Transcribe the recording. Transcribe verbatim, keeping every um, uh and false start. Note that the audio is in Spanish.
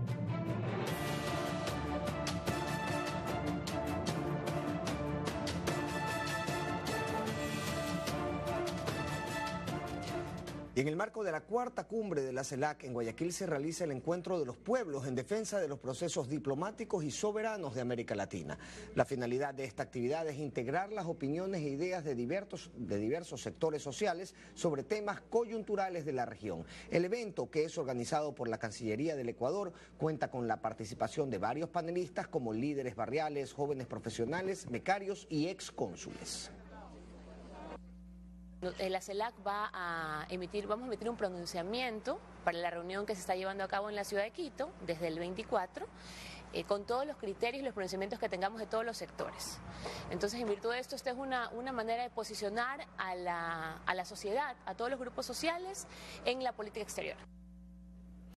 Y en el marco de la cuarta cumbre de la CELAC en Guayaquil se realiza el encuentro de los pueblos en defensa de los procesos diplomáticos y soberanos de América Latina. La finalidad de esta actividad es integrar las opiniones e ideas de diversos, de diversos sectores sociales sobre temas coyunturales de la región. El evento, que es organizado por la Cancillería del Ecuador, cuenta con la participación de varios panelistas como líderes barriales, jóvenes profesionales, becarios y excónsules. La CELAC va a emitir, vamos a emitir un pronunciamiento para la reunión que se está llevando a cabo en la ciudad de Quito desde el veinticuatro, eh, con todos los criterios y los pronunciamientos que tengamos de todos los sectores. Entonces, en virtud de esto, esta es una, una manera de posicionar a la, a la sociedad, a todos los grupos sociales en la política exterior.